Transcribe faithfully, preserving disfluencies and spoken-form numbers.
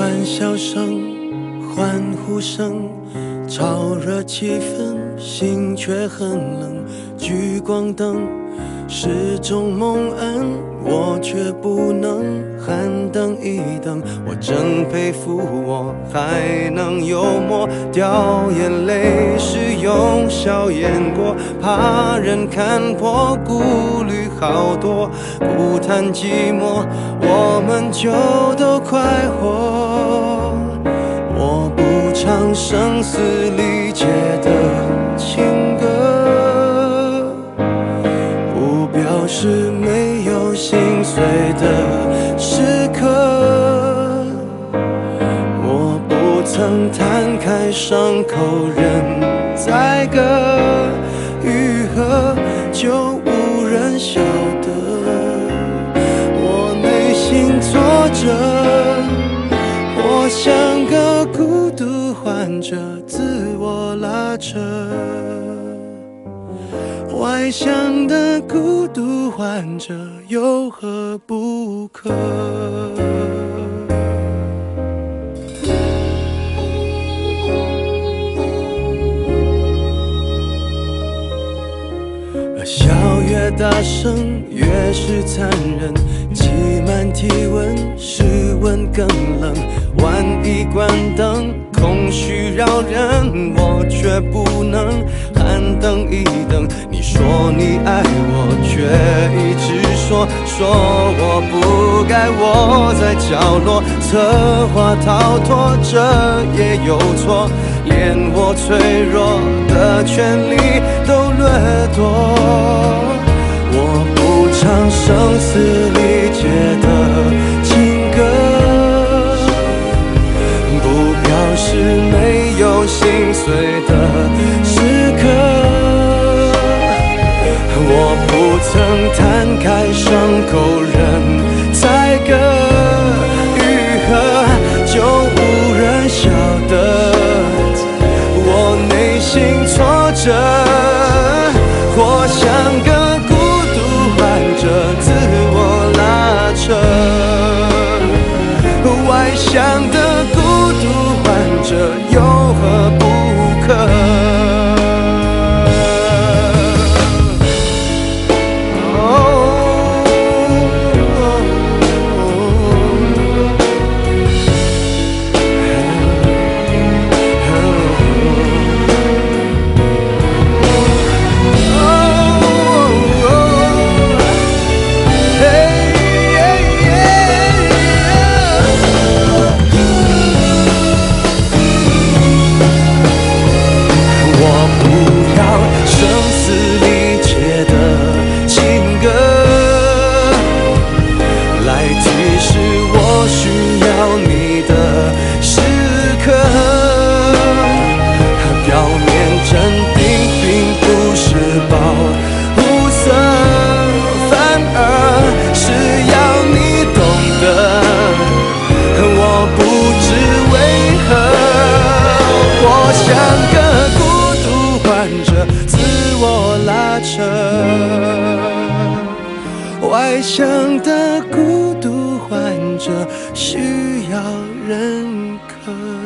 欢笑声、欢呼声，炒热气氛，心却很冷。聚光灯是种蒙恩，我却不能喊等一等。我真佩服我还能幽默，掉眼泪是用笑掩过，怕人看破，顾虑好多。不谈寂寞，我们就都快活。我不唱声嘶力竭的情歌，不表示没有心碎的时刻。我不曾摊开伤口任宰割，愈合就无人晓得。我内心挫折，我像个孤独患者，自我拉扯。外向的孤独患者有何不可？笑越大声，越是残忍。挤满体温，室温更冷。万一关灯，空虚扰人，我却不能喊等一等。你说你爱我，却一直说说我不该窝在角落，策划逃脱，这也有错。连我脆弱的权利都掠夺。我不唱声嘶力竭的情歌，不表示没有心碎的时刻。我不曾摊开伤口任宰割，愈合就无人晓得。我内心挫折，或像个孤独患者，自我拉扯。外向的孤独患者有何不可？外向的孤独患者需要认可。